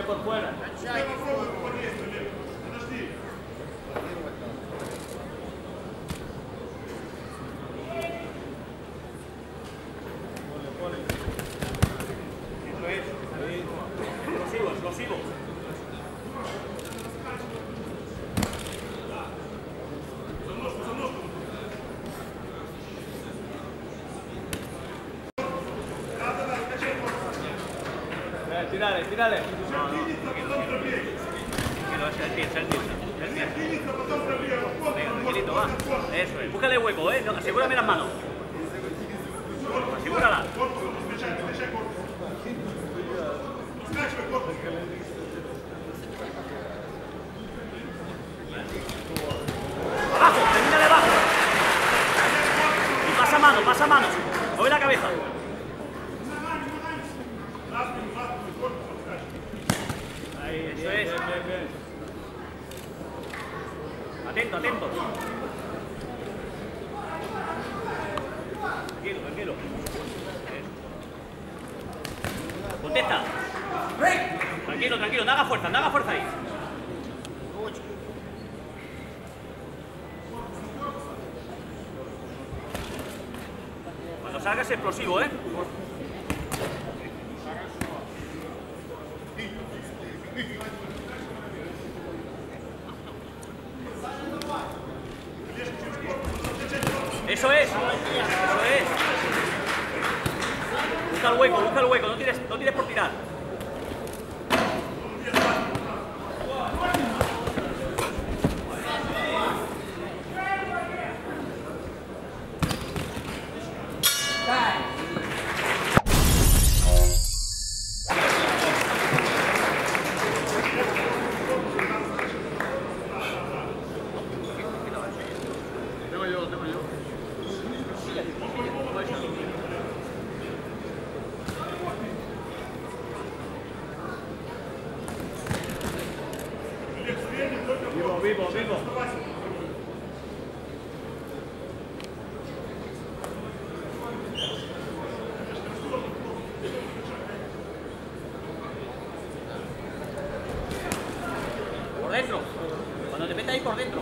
por fuera. Explosivo. Tírale. No, venga, tranquilito, va. Eso es. Búscale hueco, ¿eh? No, asegúrame las manos. Asegúrala. Abajo, termina de abajo. Y pasa mano. Mueve la cabeza. Ahí, eso es. Bien. Atento. Tranquilo. Contesta. Tranquilo, no haga fuerza ahí. Cuando salga es explosivo, ¿eh? Eso es. Busca el hueco, no tires por tirar. Tengo yo. Vivo. Por dentro. Cuando te metas ahí por dentro.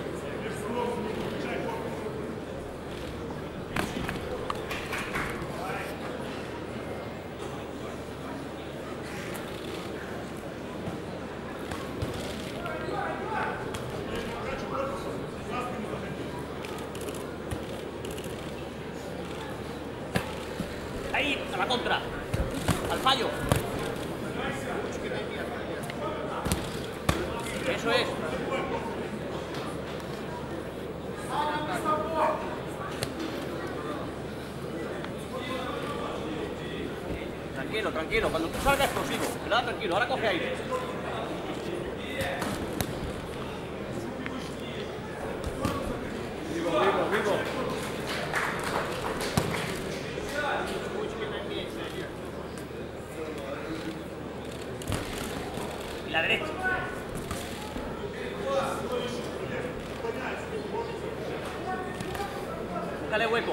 Ahí, a la contra. Al fallo. Eso es. Tranquilo. Cuando tú salgas explosivo. Nada, tranquilo. Ahora coge aire. Vivo. Y la derecha. Búscale hueco.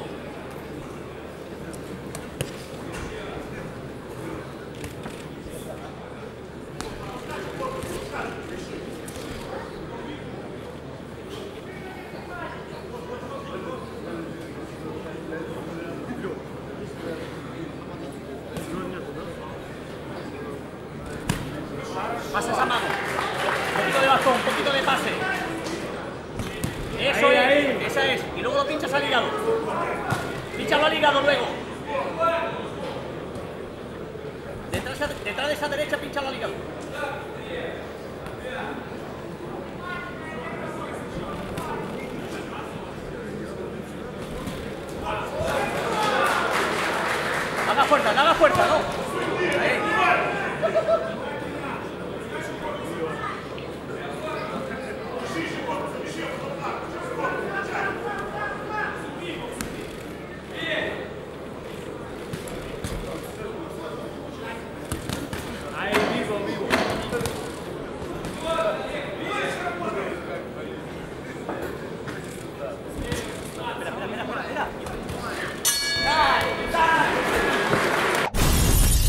Pasa esa mano. Un poquito de bastón, un poquito de pase. Eso es, esa es. Y luego lo pinchas al hígado. Pínchalo al hígado luego. Detrás de esa derecha, pínchalo al hígado. Haga fuerza, ¿no? Ahí. Espera.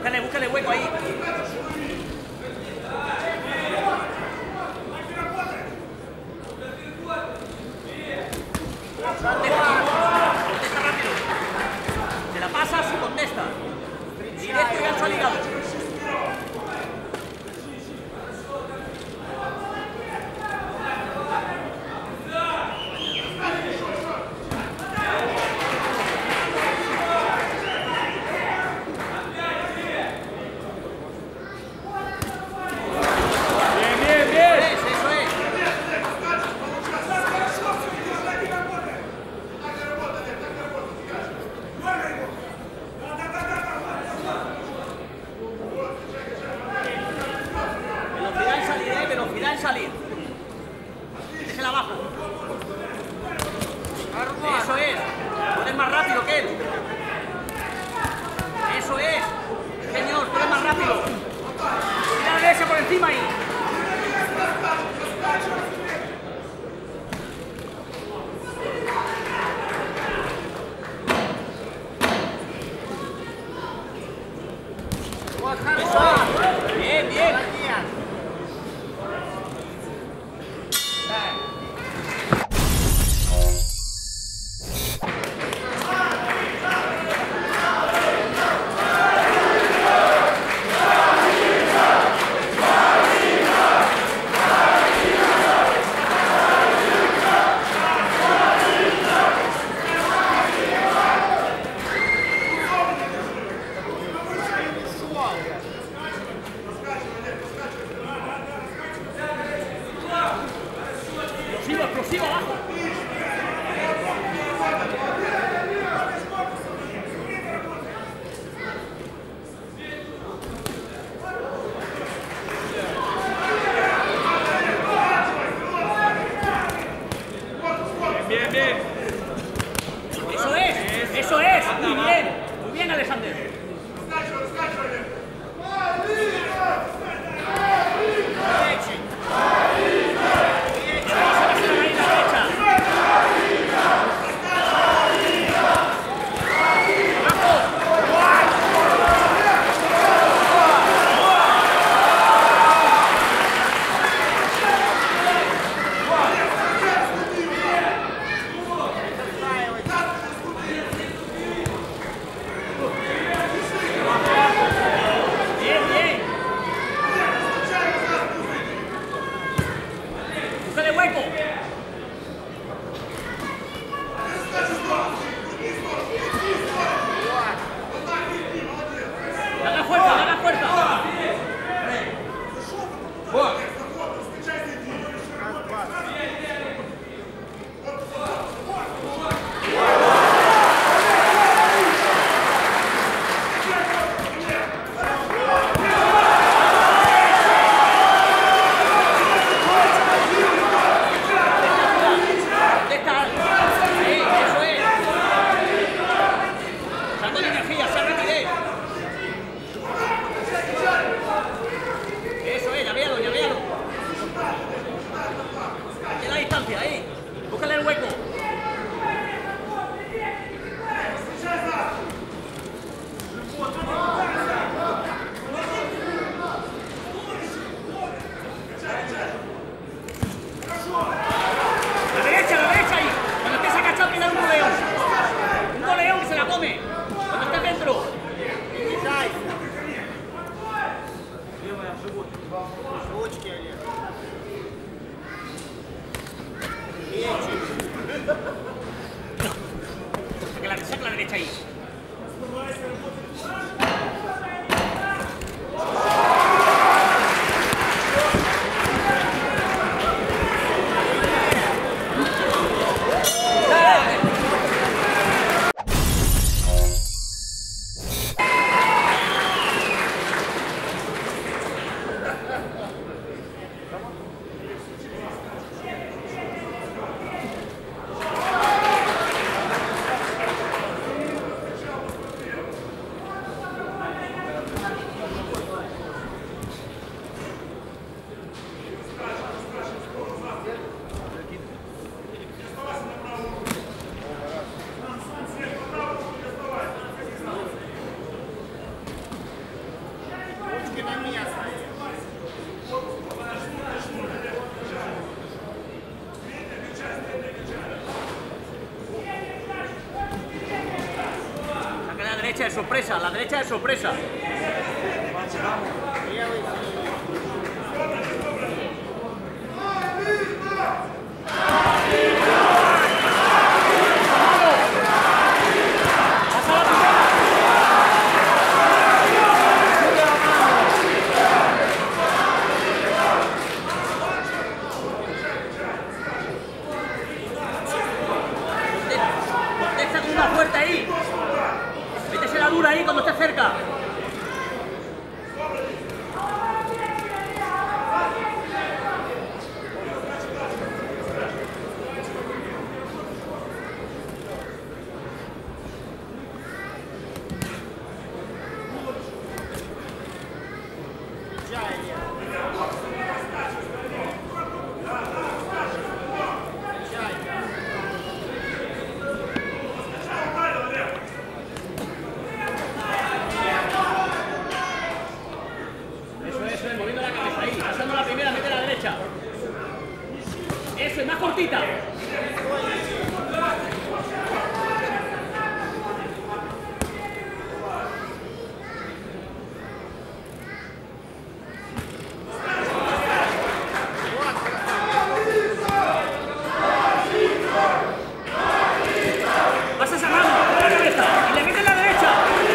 Búscale hueco ahí. Contesta rápido. Te la pasas y contesta. Directo y gancho al hígado. Velocidad en salir. Déjela abajo. Eso es. Tú eres más rápido que él. Eso es. Señor, tú eres más rápido. Tira ese por encima ahí. Eso es. Bien, bien. Saca la derecha de sorpresa, la derecha de sorpresa. Contesta con una fuerte ahí. Métese la dura ahí cuando esté cerca. Moviendo la cabeza ahí, pasando la primera, mete la derecha. Eso, es más cortita. Pasa esa mano, con la cabeza, y le metes la derecha.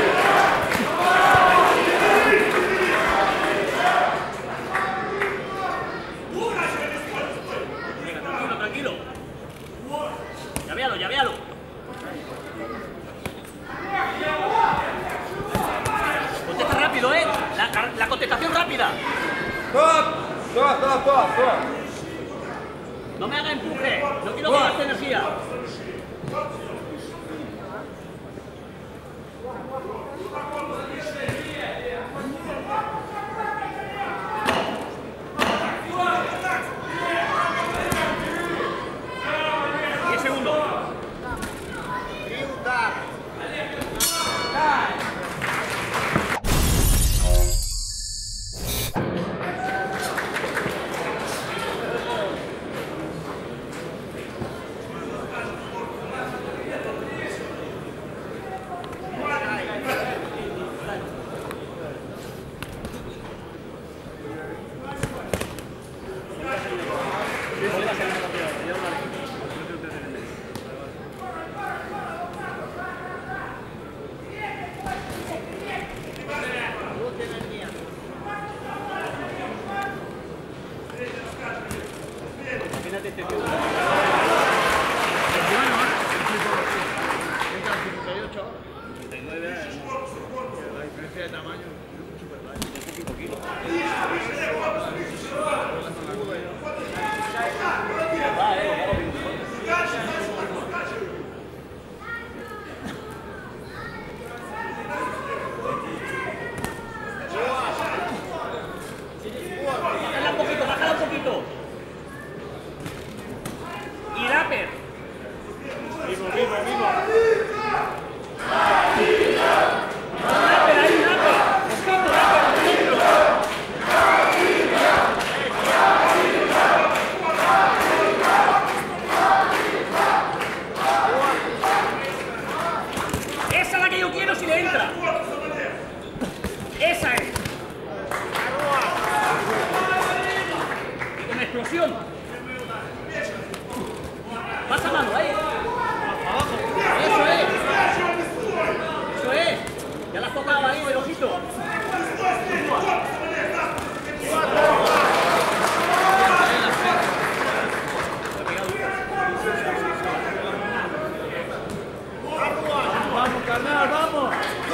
Tranquilo. Ya véalo. Contesta rápido, la contestación rápida. Stop. No me haga empuje. No quiero que gaste energía. Imagínate este tío. La diferencia de tamaño es súper baja. Bájala un poquito. Y Dapper. Vivo. Dapper, ahí, Dapper. Buscando Dapper, por ejemplo. Esa es la que yo quiero si le entra. Esa es. Y con explosión. Pasa mano, ahí. Eso es. Ya la has tocado ahí, velocito. Vamos, carnal, vamos.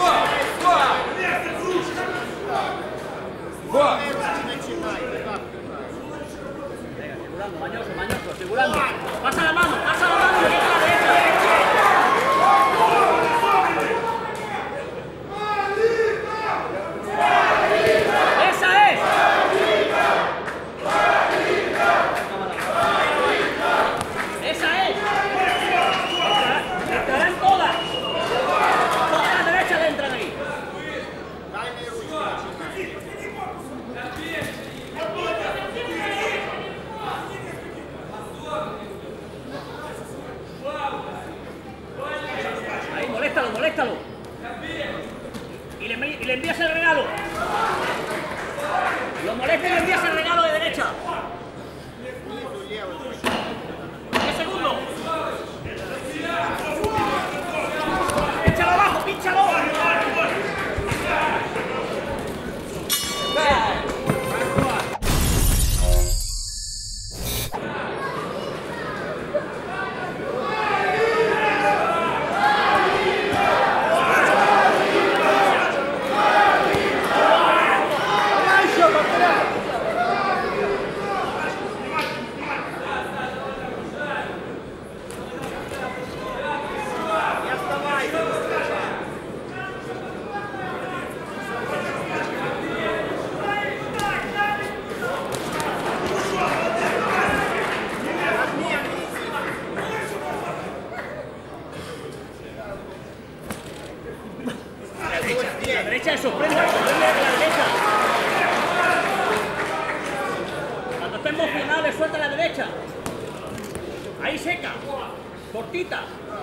Venga, asegurando, mañoso, asegurando. Pasa la mano, y viene la derecha. y le envías el regalo. Lo molesta y le envías el regalo de derecha. 10 segundos. Pínchalo abajo, pínchalo. La derecha sorprende, sorprende la derecha. Cuando esté emocionado le suelta la derecha. Ahí seca, cortita.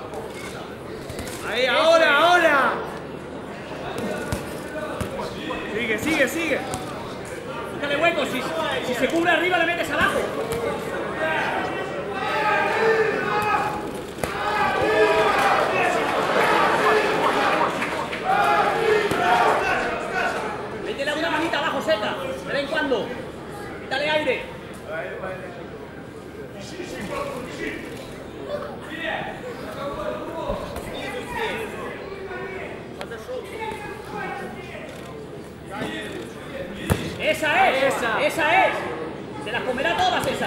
Ahí, ahora, ahora. Sigue, sigue, sigue. Búscale hueco, si se cubre arriba le metes abajo. Métele una manita abajo seca, de vez en cuando. Quítale aire. Esa es, esa es. Se las comerá todas esas.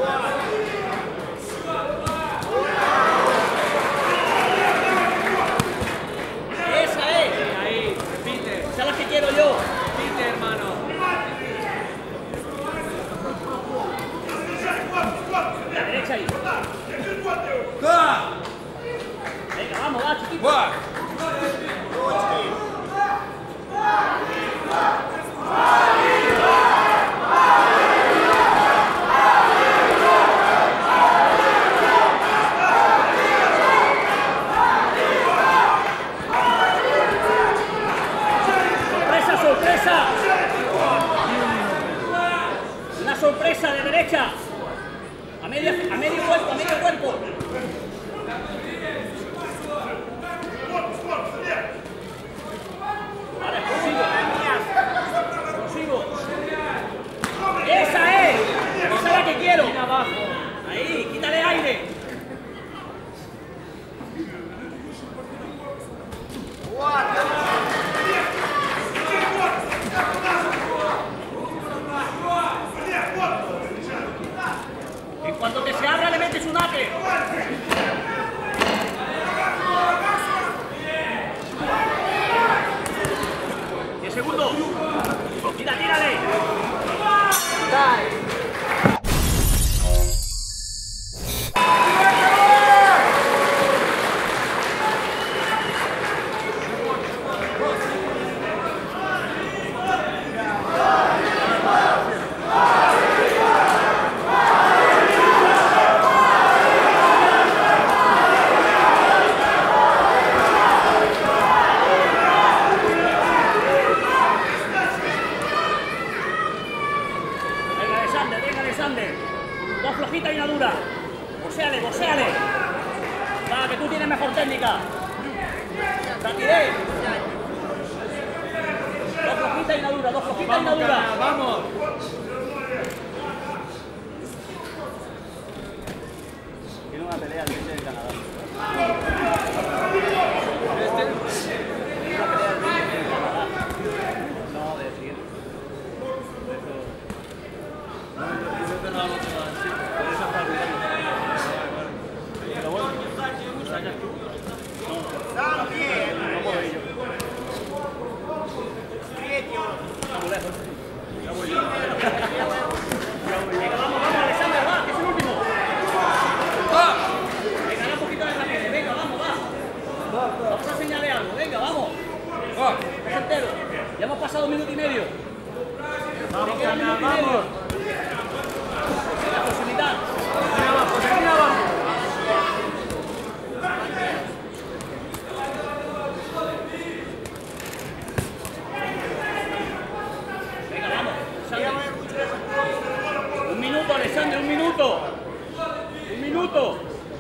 Esa es. Ahí, repite. Esa es la que quiero yo. Repite, hermano. La derecha ahí. Venga, vamos, va, chiquito. ¡Sorpresa, sorpresa! Una sorpresa de derecha. A medio cuerpo, a medio cuerpo. Vale, consigo. ¡Esa es! ¡Esa es la que quiero! Ahí, quítale aire. En cuanto te se abra le metes un ape. 10 segundos. Tira, tírale. Venga, Alexander. Dos flojitas y una dura. Boxéale, boxéale. Va, que tú tienes mejor técnica. La tiré. Dos flojitas y una dura, dos flojitas y una dura. Vamos. Tiene una pelea de Canadá. No, de decir. Pero bueno, ¿sabes tú? No puedo ir yo. Está muy lejos. Ya voy yo. Venga, vamos, Alexander, va, que es el último. Venga, da un poquito de rapidez, venga, vamos, va. Vamos a enseñarle algo, venga, vamos. Es entero. Ya hemos pasado 1 minuto y medio. Vamos, queda 1 minuto y medio. La posibilidad. Termina abajo, termina abajo. minuto. Un minuto.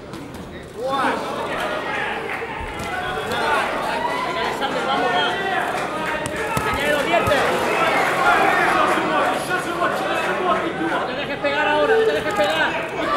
Venga, Alexander, vamos, va. Añade los dientes. No te dejes pegar ahora, no te dejes pegar.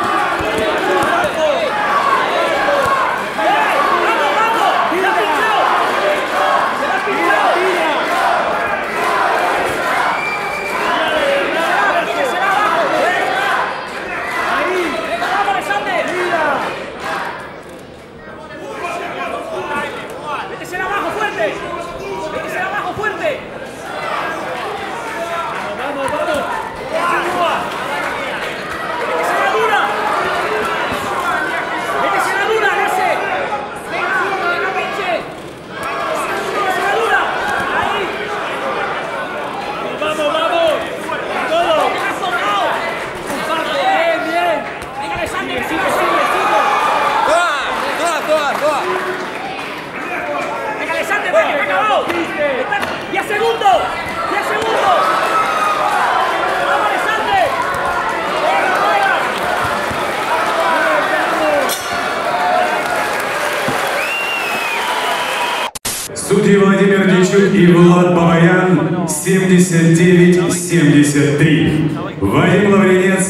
Судьи Владимир Дичук и Влад Бабаян 79-73. Вадим Лавренец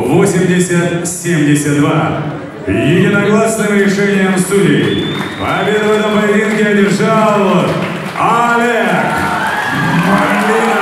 80-72. Единогласным решением судей победу в этом поединке одержал Олег Малинов.